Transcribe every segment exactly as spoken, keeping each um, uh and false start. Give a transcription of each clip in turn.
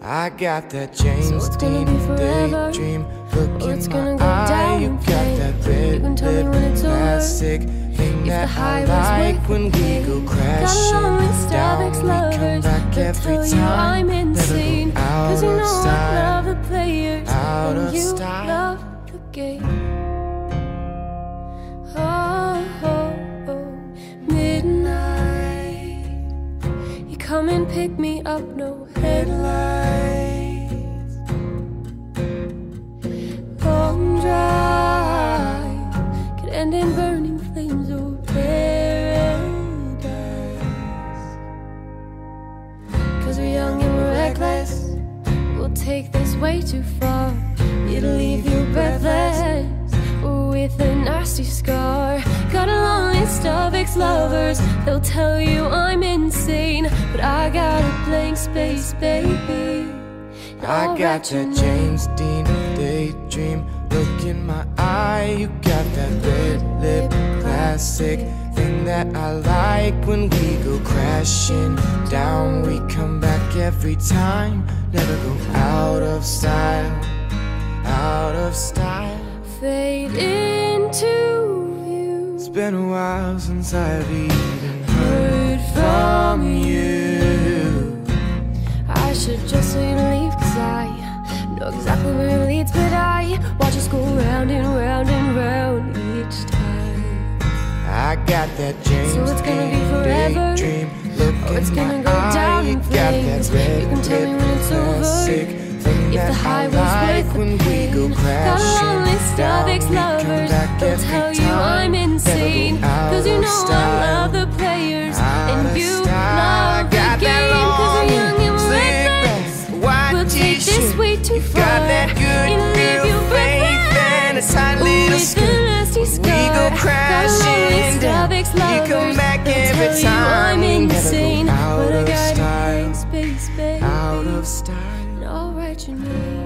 I got that James so Dean daydream look in my eye. You got that red lip classic thing that I like when we go crashing down. We come back every time. Never go out of style, out of style. Oh, oh, oh, midnight. You come and pick me up, no headlights. Long drive could end in burning flames or paradise. Cause we're young and we're reckless. We'll take this way too far. It'll leave you breathless with a nasty scar. Got a long list of ex-lovers. They'll tell you I'm insane, but I got a blank space, baby. I got that James Dean daydream look in my eye. You got that red lip classic thing that I like when we go crashing down. We come back every time. Never go out of style, out of style. Fade into view. It's been a while since I've even heard from you. I should just say to leave, cause I know exactly where it leads, but I watch us go round and round and round each time. I got that James so it's gonna be forever, daydream look or it's in gonna my go down eye. in flames. You can tell me when it's over. If the high was worth when the we go pain. crashing Got a long list of ex-lovers. They'll tell you I'm insane, cause you know I love the players and you love the game. Cause we're young and we're reckless. We'll take this way too far. It'll leave you breathless with a nasty scar. We go crashing down. You come back every time. I'm insane, but I got style, space, baby. out of style. I'll write your name.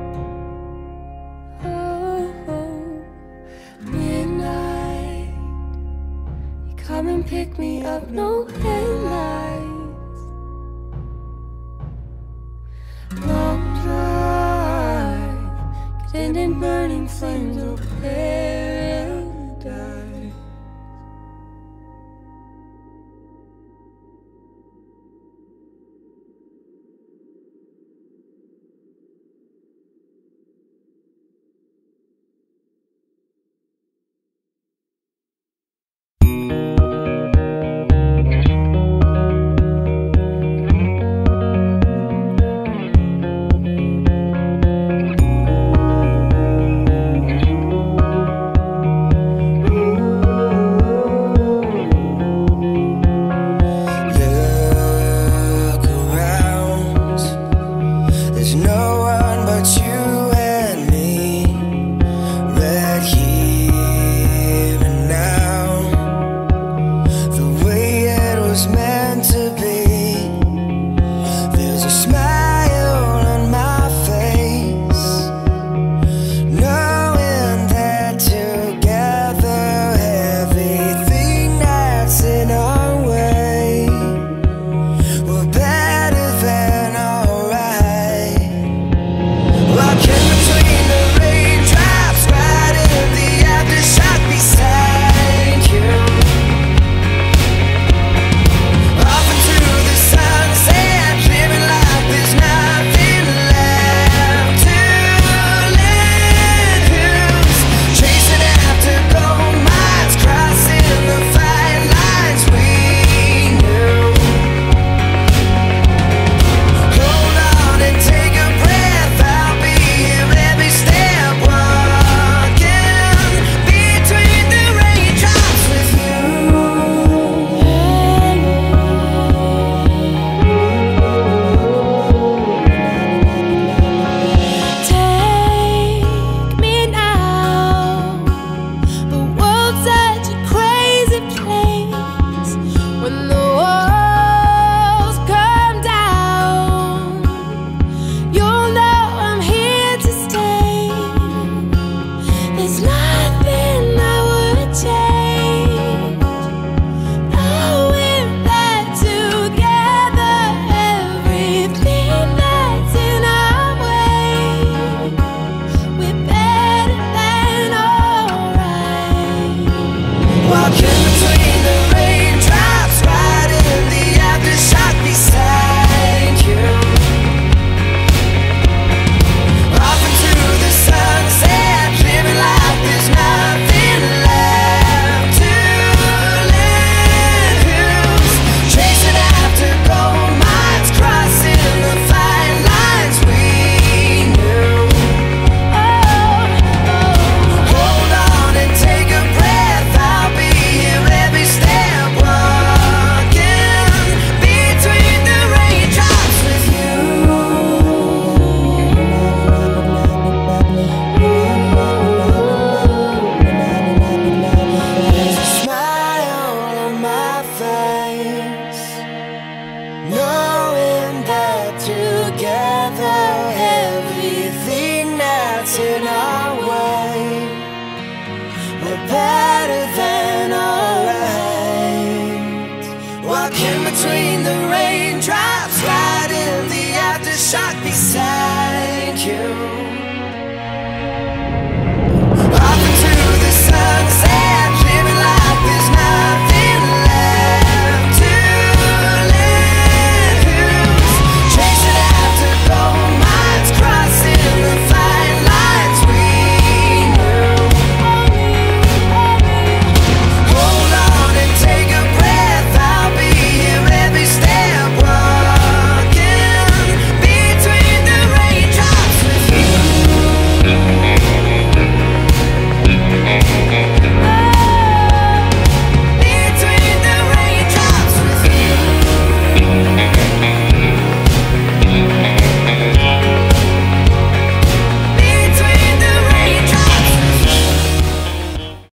Oh, oh, midnight. You come and pick me up, no headlights. Long drive could end in burning flames or paradise. fire.